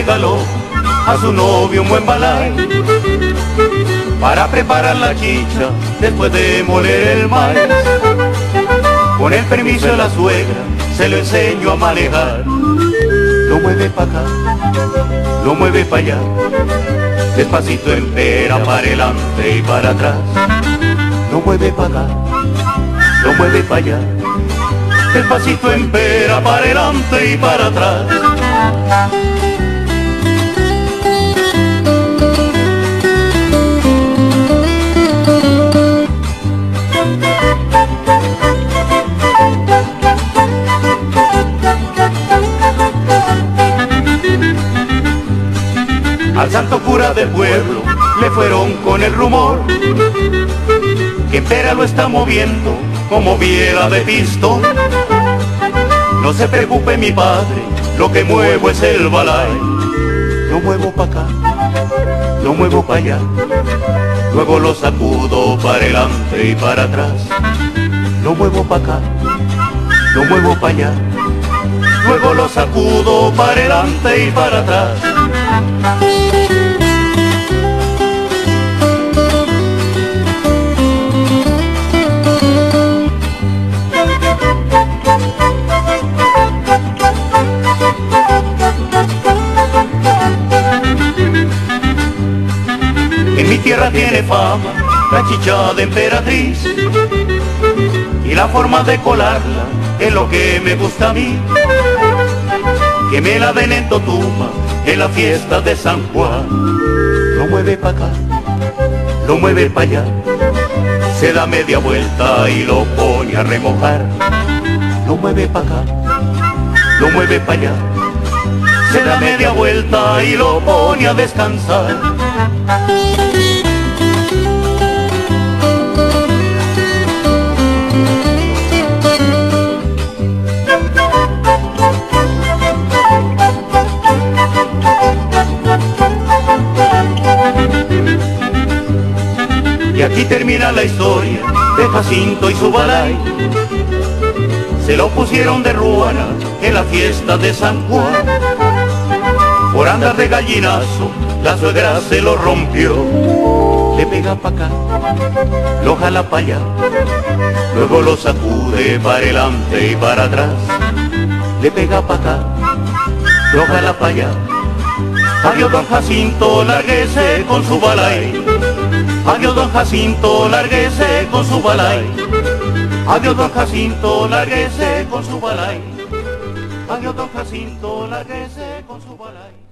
regaló a su novio un buen balay para preparar la chicha después de moler el maíz. Con el permiso de la suegra se lo enseñó a manejar. Lo mueve pa' acá, lo mueve pa' allá, despacito empera para adelante y para atrás. Lo mueve pa' acá, lo mueve pa' allá, despacito empera para adelante y para atrás. Al santo cura del pueblo le fueron con el rumor que empera lo está moviendo como viera de pistón. No se preocupe mi padre, lo que muevo es el balay. Lo muevo pa' acá, lo muevo pa' allá, luego lo sacudo para adelante y para atrás. Lo muevo pa' acá, lo muevo pa' allá, luego lo sacudo para adelante y para atrás. En mi tierra tiene fama la chicha de emperatriz, y la forma de colarla es lo que me gusta a mí. Que me la den en Totuma en la fiesta de San Juan. Lo mueve pa' acá, lo mueve pa' allá, se da media vuelta y lo pone a remojar. Lo mueve pa' acá, lo mueve pa' allá, se da media vuelta y lo pone a descansar. Y aquí termina la historia de Jacinto y su balay. Se lo pusieron de ruana en la fiesta de San Juan. Por andar de gallinazo, la suegra se lo rompió. Le pega pa' acá, lo jala pa' allá, luego lo sacude para adelante y para atrás. Le pega pa' acá, lo jala pa' allá. Adiós don Jacinto, lárguese con su balay. Adiós don Jacinto, lárguese con su balay. Adiós don Jacinto, lárguese con su balay. Adiós don Jacinto, lárguese con su balay.